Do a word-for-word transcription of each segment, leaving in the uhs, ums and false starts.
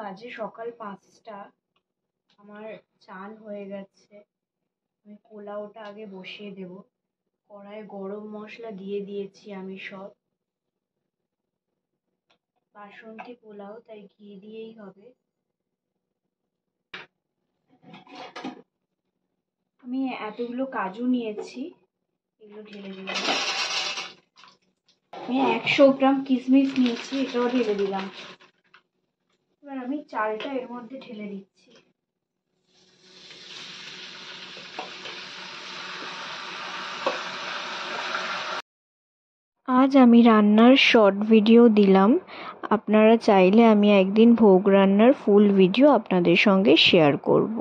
বাজে সকাল পাঁচটা। আমার চান হয়ে গেছে। আমি পোলাওটা আগে বসিয়ে দেব। কড়াইয়ে গরম মশলা দিয়ে দিয়েছি আমি সব। বাসন্তী পোলাও, তাই ঘি দিয়েই হবে। আমি এতগুলো কাজু নিয়েছি, এগুলো ঢেলে দিলাম। আমি একশো গ্রাম কিশমিশ নিয়েছি, এটাও ঢেলে দিলাম। এবার আমি চালটা এর মধ্যে ঢেলে দিচ্ছি। আজ আমি রান্নার শর্ট ভিডিও দিলাম। আপনারা চাইলে আমি একদিন ভোগ রান্নার ফুল ভিডিও আপনাদের সঙ্গে শেয়ার করব।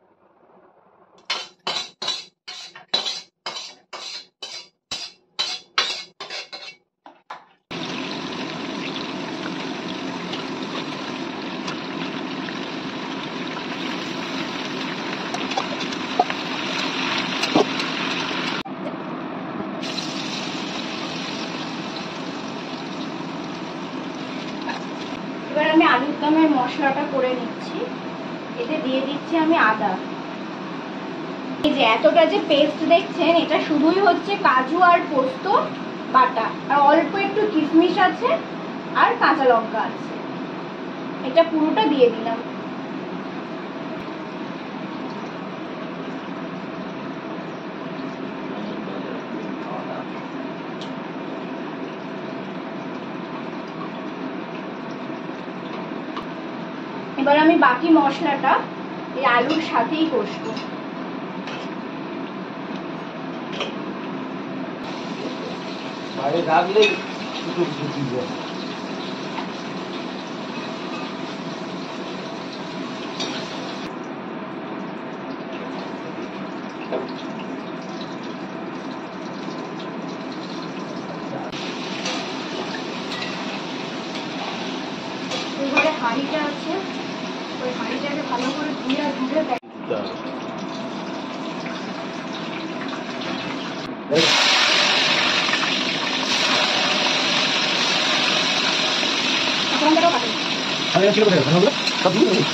এবার আমি আলুর দমের মশলাটা করে নিচ্ছি। এতে দিয়ে দিচ্ছি আমি আদা। এই যে এতটা যে পেস্ট দেখছেন, এটা শুধুই হচ্ছে কাজু আর পোস্ত বাটা, আর অল্প একটু কিশমিশ আছে আর কাঁচা লঙ্কা আছে। এটা পুরোটা দিয়ে দিলাম। এবার আমি বাকি মশলাটা এই আলুর সাথেই কষবো। বাইরে রাখলে শুধু ঢুকি যায়। এবারে হাঁড়িটা আছে, ওই হাঁড়িটাকে ভালো করে ধুয়ে ধুয়ে দেয়। আমি ছিল কোথায় হলো সব দিয়ে দিই।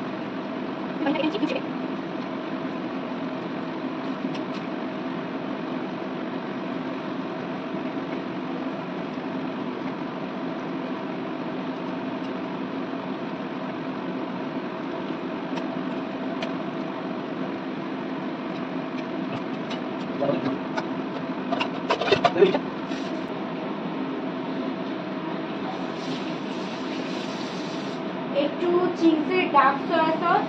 একটু চিংসের ডার্ক সয়া সস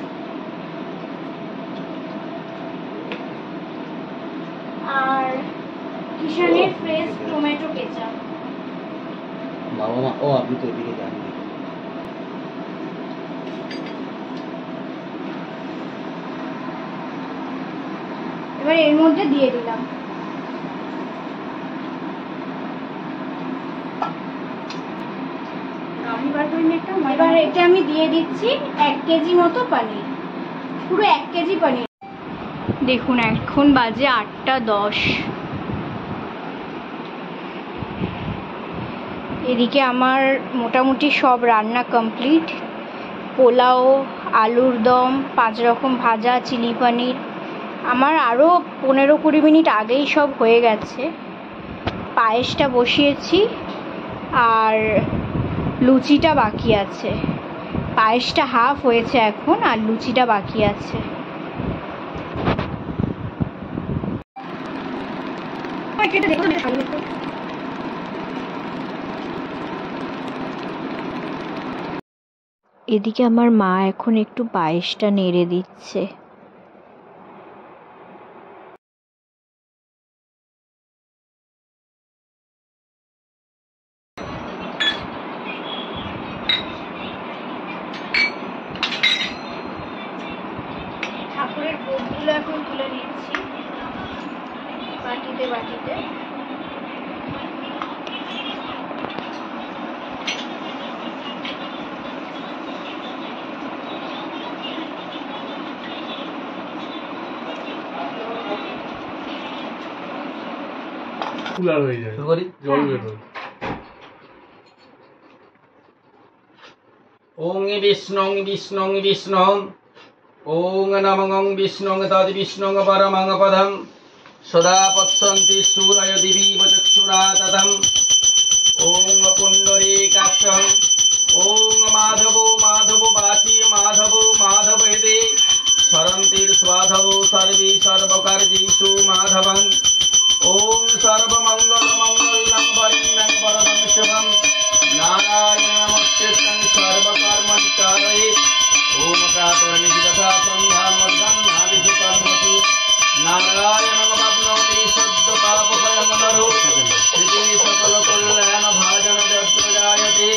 আর কিষানের ফ্রেশ টমেটো কেচাপ। বাবা মা ও আপনি তো এদিকে যান। এবার এর মধ্যে দিয়ে দিলাম। এবার এটা আমি দিয়ে দিচ্ছি এক কেজি মতো পনির, পুরো এক কেজি পনির। দেখুন এখন বাজে আটটা দশ। এদিকে আমার মোটামুটি সব রান্না কমপ্লিট। পোলাও, আলুর দম, পাঁচ রকম ভাজা, চিলি পনির আমার আরও পনেরো কুড়ি মিনিট আগেই সব হয়ে গেছে। পায়েসটা বসিয়েছি আর লুচিটা বাকি আছে। পায়েসটা হাফ হয়েছে এখন, আর লুচিটা বাকি আছে। এদিকে আমার মা এখন একটু পায়েসটা নেড়ে দিচ্ছে। ঠাকুরের ভোগগুলো এখন তুলে নিচ্ছি বাটিতে বাটিতে। কুলার হয়ে যায়, জল বেরোয়। ওং বিষ্ণুং বিষ্ণুং বিষ্ণুং ওং নমঃ বিষ্ণুং তদ বিষ্ণুং পরমং পদম সদা পশ্যন্তি সূরয় দিবীব চক্ষুরা তদম ওং পুণ্ডরীকাক্ষং ওং মাধব মাধব বাচি মাধব মাধব হৃদে সরন্তির স্বাধব সর্বে সর্বকার্যেষু মাধবং ওং সর্বমঙ্গল মঙ্গলং বরিণং বরদং শুভং নারায়ণ নমস্তেং সর্বকর্মণি কারয়েৎ ওম প্রাতর্নিধি তথা সন্ধ্যামর্গং নাদিষু কর্মসু নারায়ণং বাপ্নোতি সদ্য পাপভয়ং নরো হৃদে সকল কল্যাণ ভাজন যত্র জায়তে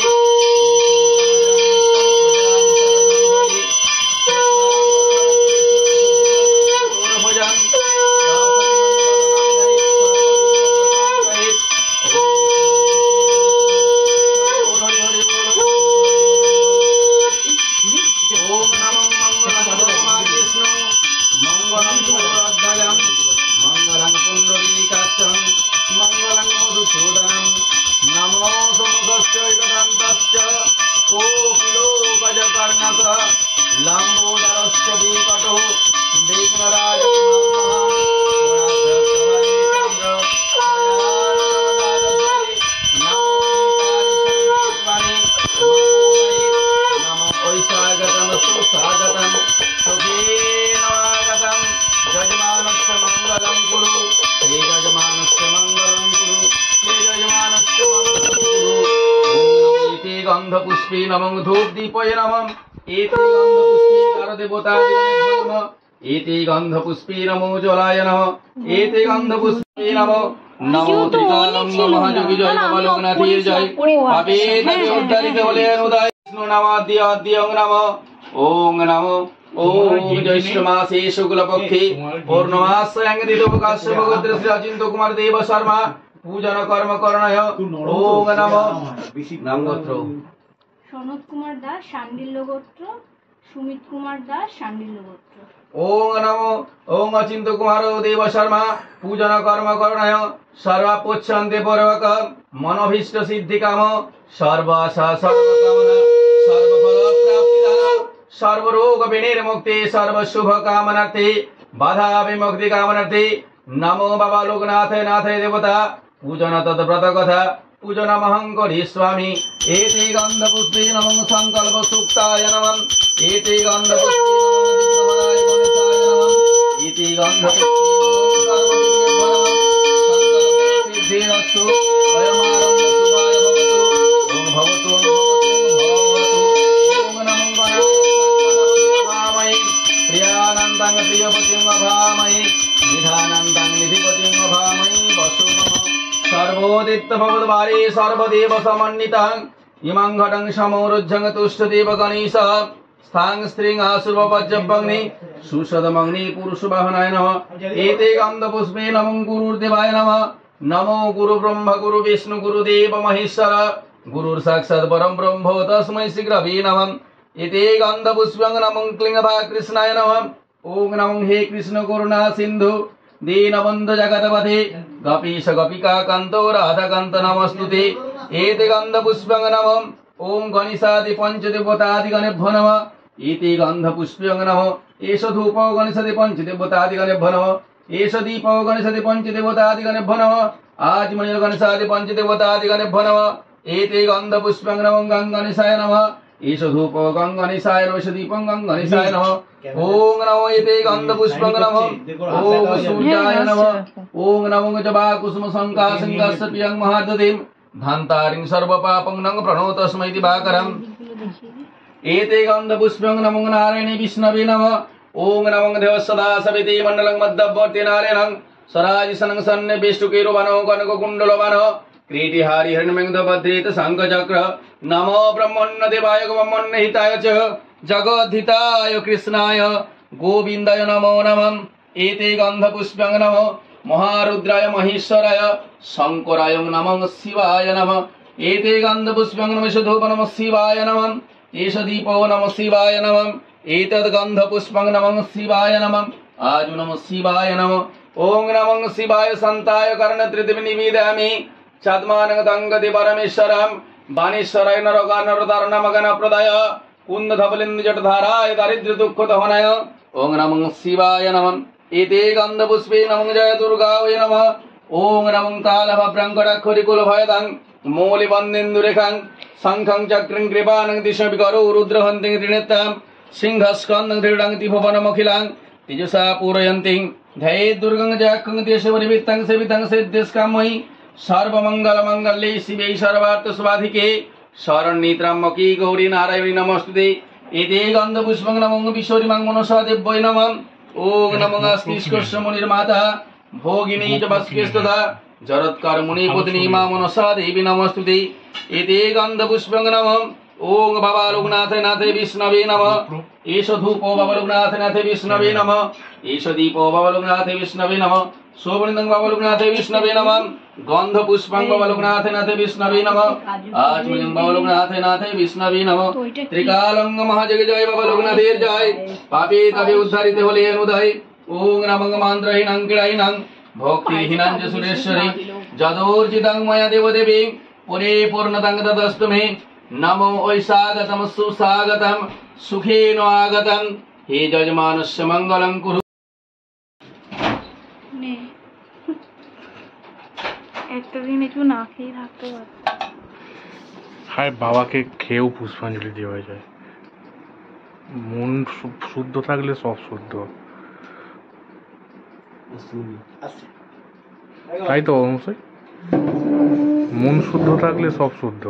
गंधपुष्पे नमः धूप दीपये नमः एते गंधपुष्पे कार देवता नमः एते गंधपुष्पे नमो ज्वलाय नमः एते गंधपुष्पे नमः नमो त्रिकालं नमः जोगी जय बाबा लोकनाथेर जय पापे तपे उद्धारित हलेन उदय विष्णु नामाद्य आद्य ओं नमः ओं नमो ओम ज्येष्ठ मासे शुक्ल पक्षे पूर्णमास्यां दिदोपकाश्य भगवद्र श्री अचिंत्य कुमार देव शर्मा पूजन कर्म करणाय ओम नमः नाम गोत्र সনৎ কুমার দাস শান্ডিল্য গোত্র, সুমিত কুমার দাস শান্ডিল্য গোত্র। ओम नमो ओम अचिंत्य कुमार देव शर्मा पूजन कर्म करणाय सर्वापोच्छन्ते पूर्वक मनोभीष्ट सिद्धि काम सर्वाशा सर्वकामना सर्वफल प्राप्ति दान सर्वरोग विनिर्मुक्ति सर्वशुभ कामनार्थे बाधा विमुक्ति कामनार्थे नमो बाबा लोकनाथ नाथ देवता पूजन तद्व्रत कथा पूजन महंकरी स्वामी एते गंधपुष्पे नमः संकल्प सुक्ताय नमः एते गंधपुष्पे नमः गणेशाय नमः एते गंधपुष्पे नमः संकल्प सिद्धिरस्तु अयमारंभ शुभाय भवतु ओम भवतु ओम भवतु ओम नमो गणाय प्रियानंदं प्रियपतिं भामहे निधानंदं निधिपतिं भामहे वसु सर्वोदित्य भगवद्वारे सर्वदेव समन्वितं इमं घटं समोरुज्जं तुष्टदेव गणेश स्थां स्त्रीं आशुभवज्रभग्नि सुषदमग्नि पुरुषवाहनाय नमः एते गन्धपुष्पे नमो गुरुर्देवाय नमः नमो गुरु ब्रह्म गुरु विष्णु गुरुदेव महेश्वर गुरुर् साक्षात् परं ब्रह्म तस्मै शीघ्रवे नमः एते गन्धपुष्पं नमो क्लिङ्गभा कृष्णाय नमः ओं नमो हे कृष्ण करुणा सिन्धु दीनबन्धु जगतपते गोपीश गोपिका कान्तो राधाकान्त नमस्तुते एते गन्धपुष्पं नमः ओं गणेशादि पञ्चदेवतादिगणेभ्यो नमः एते गन्धपुष्पं नमः एष धूपो गणेशादि पञ्चदेवतादिगणेभ्यो नमः एष दीपो गणेशादि पञ्चदेवतादिगणेभ्यो नमः आचमनीय गणेशादि पञ्चदेवतादिगणेभ्यो नमः एते गन्धपुष्पं नमः गं गणेशाय नमः एष धूपो गं गणेशाय नमः एष दीपं गं गणेशाय नमः ओं नमो एते गन्धपुष्पं नमः ओं सूर्याय नमः ओं नमो जबा कुसुम संकाशंकास्य प्रियं महादधिं धान्तारिं सर्वपापं नंग प्रणोतस्मै दिवाकरम् एते गन्धपुष्पं नमो नारायणे विष्णवे नमः ओं नमो देव सदा सविति मण्डलं मध्यवर्ति नारायणं सराजिसनं सन्ने विष्णुकेरुवनो कनककुण्डलवनो क्रीटिहारि हिरण्यमेघभद्रेत शङ्खचक्र नमो ब्रह्मण्य देवाय ब्रह्मण्य हिताय च जगद्धिताय कृष्णाय गोविन्दाय नमो नमः एते गन्धपुष्पं नमः महारुद्राय महेश्वराय शङ्कराय नमः शिवाय नमः एते गन्धपुष्पं नमः धूप नमः शिवाय नमः एष दीपो नमः शिवाय नमः एतद् गन्धपुष्पं नमः शिवाय नमः आजु नमः शिवाय नमः ओं नमः शिवाय सन्ताय कर्णत्रिदिवि निवेदयामि छद्मानं तङ्गति परमेश्वरं वाणीश्वराय नरगानरदारणमगन प्रदाय कुंद धवलिंद जटधाराय दारिद्र्य दुःख दहनाय ओम नमः शिवाय नमः एते गंध पुष्पे नमः जय दुर्गा वै नमः ओम नमः तालभभ्रंकटाक्षरिकुल भयदं मूलिबन्देन्दुरेखां शंखं चक्रं कृपानं दिशविकरो रुद्रहन्तिं त्रिनेत्रां सिंहस्कन्दं त्रिडं त्रिभुवनमखिलां तेजसा पूरयन्ति ध्याये दुर्गं जयखं देशपरिवृत्तं सेवितं सिद्धिस्कामयि सर्वमङ्गलमङ्गल्ये शिवे सर्वार्थसाधिके शरण्ये त्र्यम्बके गौरी नारायणी नमोस्तुते एते गन्धपुष्पं नमः विश्वरिमां मनसा देव्यै नमः ओम नमः अस्तिष्कस्य मुनिर्माता भोगिनी च वस्केस्तदा जरत्कार मुनि पत्नी मा मनसा देवी नमोस्तुते एते गन्धपुष्पं नमः ओम बाबा लोकनाथ नाथ विष्णवे नमः एष धूपो बाबा लोकनाथ नाथ विष्णवे नमः एष दीपो बाबा लोकनाथ विष्णवे नमः शोभनितं बाबा लोकनाथ विष्णवे नमः गंध पुष्पं बाबा लोकनाथ नाथ विष्णवे नमः आचमनीयं बाबा लोकनाथ नाथ विष्णवे नमः त्रिकालं महाजग जय बाबा लोकनाथेर जय पापे तपे उद्धारिते हले अनुदय ओम नमः मंत्रहीनं क्रीडाहीनं भक्तिहीनं च सुरेश्वरी जदोर्जितं मया देवदेवी पुरे पूर्णतं तदस्तु मे नमो ऐसागतं सुस्वागतं सुखेन आगतं हे जजमानस्य मंगलं कुरु একটা দিন একটু না খেয়ে থাকতে পারত। হায় বাবাকে খেয়েও পুষ্পাঞ্জলি দেওয়া যায়। মন শু- শুদ্ধ থাকলে সব শুদ্ধ, তাই তো অবশ্যই। মন শুদ্ধ থাকলে সব শুদ্ধ।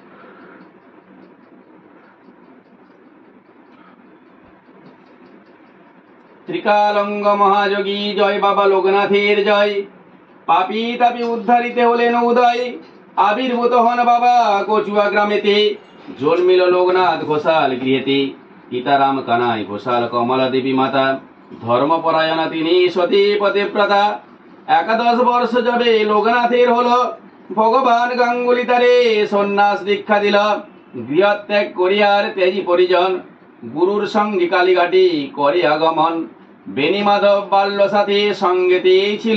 त्रिकालंग महायोगी जय बाबा लोकनाथेर जय पापी तापी उद्धारिते हलेन उदय आविर्भूत हन बाबा कचुआ ग्रामेते जन्मिल लोकनाथ घोषाल गृहेते सीताराम कानाई घोषाल कमला देवी माता धर्मपरायणा तिनि सती पतिव्रता एकादश वर्ष जबे लोकनाथेर हलो भगवान गांगुली तारे सन्यास दीक्षा दिल गृहत्याग करियार तेजी परिजन गुरुर संगे कालीघाटी करे आगमन बेनी माधव बाल्य साथी संगेते छिल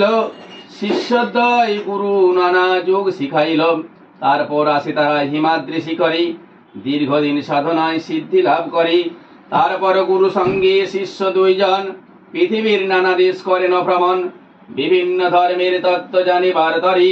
शिष्यद्वय गुरु नाना যোগ শিখাইল তারপর আসে তারা হিমাদ্রি শিখরে দীর্ঘদিন সাধনায় সিদ্ধি লাভ করে তারপর গুরু সঙ্গে শিষ্য দুইজন পৃথিবীর নানা দেশ করেন ভ্রমণ বিভিন্ন ধর্মের তত্ত্ব জানিবার তরে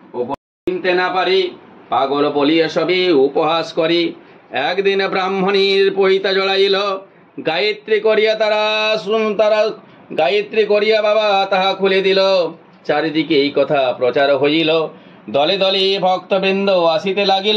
চিনতে না পারে পাগল বলিয়া সবে উপহাস করে একদিন ব্রাহ্মণীর পৈতা জড়াইল গায়ত্রী করিয়া তারা শুন তারা গায়ত্রী করিয়া বাবা তাহা খুলে দিল চারিদিকে এই কথা প্রচার হইল দলে দলে ভক্তবৃন্দ আসিতে লাগিল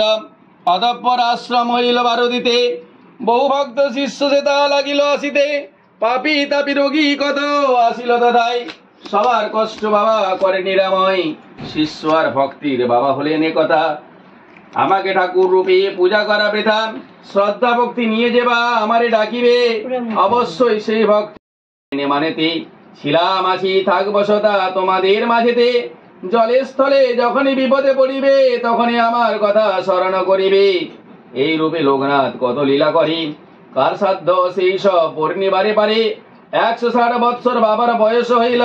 অতঃপর আশ্রম হইল বারুদিতে বহু ভক্ত শিষ্য সেতা লাগিল আসিতে পাপী তাপী রোগী কত আসিল তথায় সবার কষ্ট বাবা করে নিরাময় শিষ্য আর ভক্তির বাবা হলেন এ কথা আমাকে ঠাকুর রূপে পূজা করা বৃথা শ্রদ্ধা ভক্তি নিয়ে যে বা আমারে ডাকিবে অবশ্যই সেই ভক্তি মানেতে ছিলাম আছি থাকব সদা তোমাদের মাঝেতে জলে স্থলে যখনই বিপদে পড়িবে তখনই আমার কথা স্মরণ করিবে এই রূপে লোকনাথ কত লীলা করি কার সাধ্য সেই সব পূর্ণিবারে পারে একশো ষাট বৎসর বাবার বয়স হইল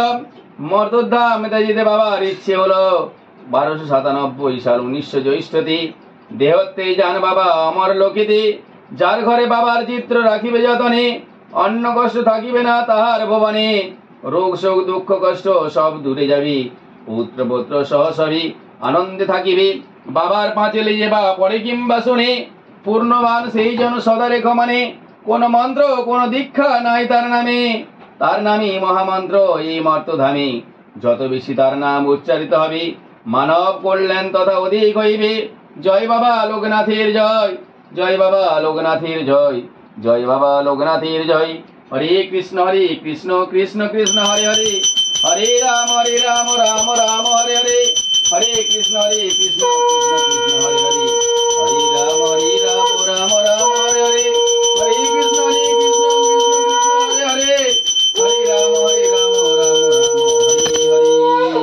মর্তধাম যেতে বাবার ইচ্ছে হলো বারোশো সাতানব্বই সাল উনিশশো জ্যৈষ্ঠতে দেহতে যান বাবা অমর লোকিতে যার ঘরে বাবার চিত্র রাখিবে যতনে অন্য কষ্ট থাকিবে না তাহার ভবনে রোগ শোক দুঃখ কষ্ট সব দূরে যাবি পুত্র পুত্র সহ সবই আনন্দে থাকিবে বাবার পাঁচেলে যে বা পড়ে কিংবা শুনে পূর্ণবান সেই জন সদা রেখ মানে কোন মন্ত্র কোন দীক্ষা নাই তার নামে তার নামই মহামন্ত্র এই মর্তধামে যত বেশি তার নাম উচ্চারিত হবে মানব কল্যাণ তথা অধিক হইবে জয় বাবা লোকনাথের জয় জয় বাবা লোকনাথের জয় জয় বাবা লোকনাথের জয় হরে কৃষ্ণ হরে কৃষ্ণ কৃষ্ণ কৃষ্ণ হরে হরে হরে রাম হরে রাম রাম রাম হরে হরে হরে কৃষ্ণ হরে কৃষ্ণ কৃষ্ণ কৃষ্ণ হরে হরে হরে রাম হরে রাম রাম রাম হরে হরে হরে কৃষ্ণ হরে কৃষ্ণ কৃষ্ণ কৃষ্ণ হরে হরে হরে রাম হরে রাম রাম রাম হরে হরে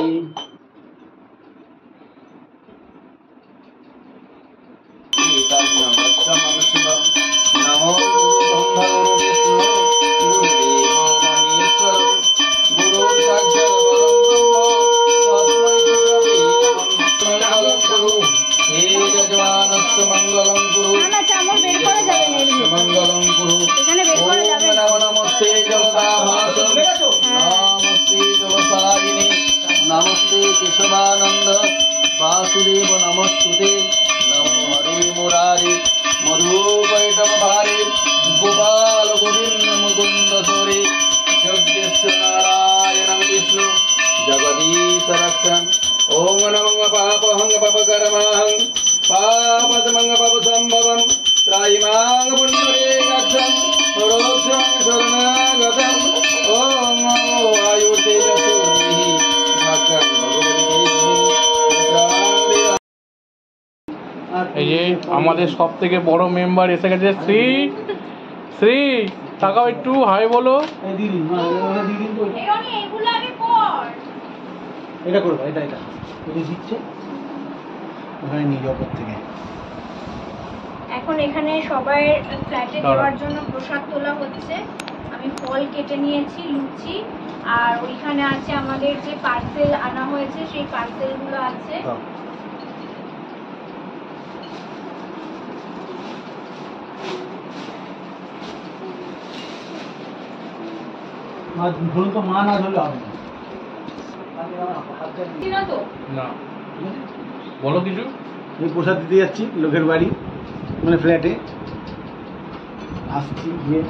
नमो गुरु ब्रह्मा गुरु विष्णु गुरुदेव महेश्वर गुरु साक्षात् परम ब्रह्म नमस्ते केशवानंद वासुदेव नमस्तुते नमो हरे मुरारे मधुकैटभ भारे गोपाल गोविंद मुकुंद सोरे जगदीश नारायण विष्णु जगदीश रक्षण ओम नमः पापहं पापकर्महं पापतमं पापसंभवं त्रायिमां पुण्यरेकक्षं परोक्षं शरणागतं ओम नमो आयुर्तेजस्वी भगवान भगवती এই যে আমাদের সব থেকে বড় মেম্বার এসে গেছে শ্রী শ্রী তাকাও একটু হাই বলো। দিদি দিদি এগুলো আগে পর। এটা করবো, এটা এটা এটা দিচ্ছে ওখানে নিয়ে যাওয়ার পর থেকে। এখন এখানে সবাই ফ্ল্যাটে দেওয়ার জন্য প্রসাদ তোলা হচ্ছে। আমি ফল কেটে নিয়েছি, লুচি, আর ওইখানে আছে আমাদের যে পার্সেল আনা হয়েছে সেই পার্সেলগুলো আছে। ধরুন তো মা না ধরলে হবে না তো না বলো কিছু। আমি প্রসাদ দিতে যাচ্ছি লোকের বাড়ি, মানে ফ্ল্যাটে আসছি গিয়ে।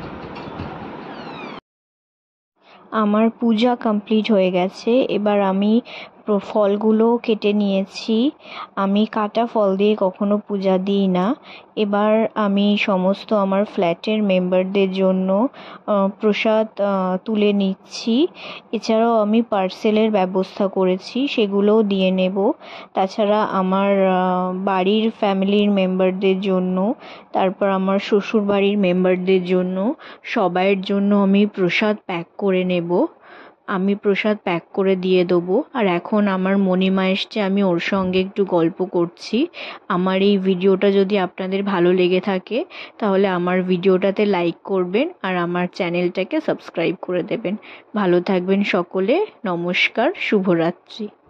আমার পূজা কমপ্লিট হয়ে গেছে। এবার আমি ফলগুলো কেটে নিয়েছি। আমি কাটা ফল দিয়ে কখনো পূজা দিই না। এবার আমি সমস্ত আমার ফ্ল্যাটের মেম্বারদের জন্য প্রসাদ তুলে নিচ্ছি। এছাড়াও আমি পার্সেলের ব্যবস্থা করেছি, সেগুলোও দিয়ে নেব। তাছাড়া আমার বাড়ির ফ্যামিলির মেম্বারদের জন্য, তারপর আমার শ্বশুর বাড়ির মেম্বারদের জন্য, সবাইয়ের জন্য আমি প্রসাদ প্যাক করে নেব। আমি প্রসাদ প্যাক করে দিয়ে দেবো। আর এখন আমার মণিমা এসছে, আমি ওর সঙ্গে একটু গল্প করছি। আমার এই ভিডিওটা যদি আপনাদের ভালো লেগে থাকে তাহলে আমার ভিডিওটাতে লাইক করবেন আর আমার চ্যানেলটাকে সাবস্ক্রাইব করে দেবেন। ভালো থাকবেন সকলে। নমস্কার, শুভরাত্রি।